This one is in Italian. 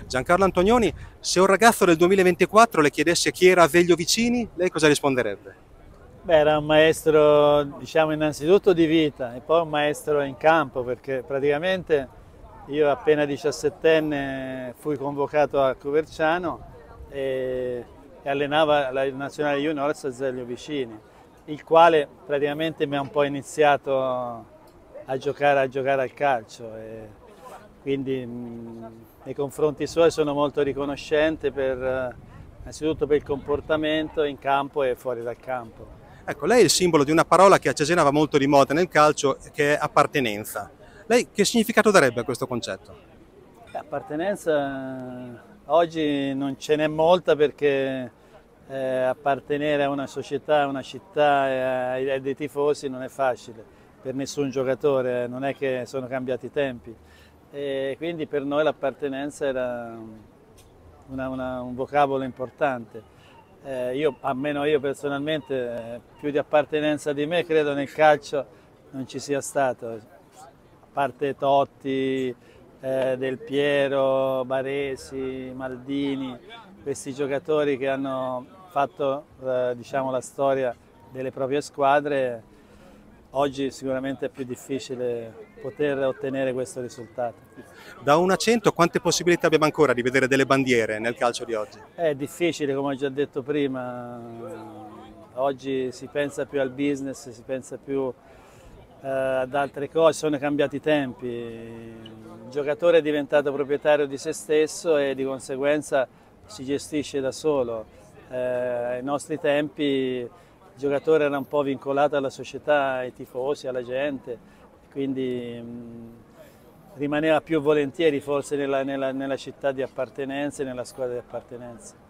Giancarlo Antonioni, se un ragazzo del 2024 le chiedesse chi era Avelio Vicini, lei cosa risponderebbe? Beh, era un maestro, diciamo, innanzitutto di vita e poi un maestro in campo, perché praticamente io appena 17enne fui convocato a Coverciano e allenava la nazionale juniores Azeglio Vicini, il quale praticamente mi ha un po' iniziato a giocare al calcio. E quindi nei confronti suoi sono molto riconoscente innanzitutto per il comportamento in campo e fuori dal campo. Ecco, lei è il simbolo di una parola che a Cesena va molto di moda nel calcio, che è appartenenza. Lei che significato darebbe a questo concetto? Appartenenza oggi non ce n'è molta perché appartenere a una società, a una città e ai dei tifosi non è facile per nessun giocatore, non è che sono cambiati i tempi. E quindi per noi l'appartenenza era un vocabolo importante. Almeno io personalmente, più di appartenenza di me, credo nel calcio non ci sia stato, a parte Totti, Del Piero, Baresi, Maldini, questi giocatori che hanno fatto diciamo, la storia delle proprie squadre. Oggi sicuramente è più difficile poter ottenere questo risultato. Da 1 a 100 quante possibilità abbiamo ancora di vedere delle bandiere nel calcio di oggi? È difficile, come ho già detto prima, oggi si pensa più al business, si pensa più ad altre cose, sono cambiati i tempi, il giocatore è diventato proprietario di se stesso e di conseguenza si gestisce da solo. Ai nostri tempi il giocatore era un po' vincolato alla società, ai tifosi, alla gente, quindi rimaneva più volentieri forse nella città di appartenenza e nella squadra di appartenenza.